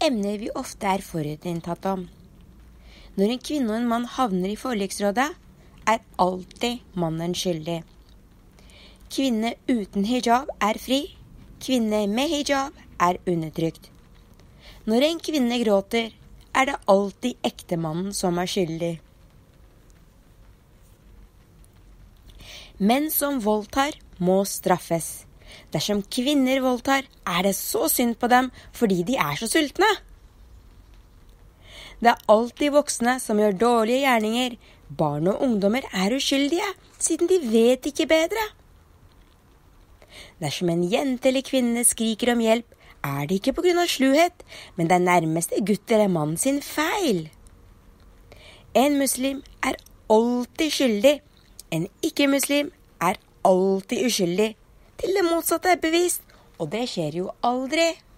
emner vi ofte forutinntatt om. Når en kvinne og en mann havner i forliksrådet, alltid mannen skyldig. Kvinne uten hijab fri, kvinne med hijab undertrykt. Når en kvinne gråter, det alltid ektemannen som skyldig. Menn som voldtar må straffes. Dersom kvinner voldtar, det så synd på dem fordi de så sultne. Det alltid voksne som gjør dårlige gjerninger. Barn og ungdommer uskyldige, siden de vet ikke bedre. Dersom en jente eller kvinne skriker om hjelp, det ikke på grunn av sluhet, men det nærmeste gutt eller mann sin feil. En muslim alltid skyldig. En ikke-muslim alltid uskyldig. Til det motsatte bevist, og det skjer jo aldri.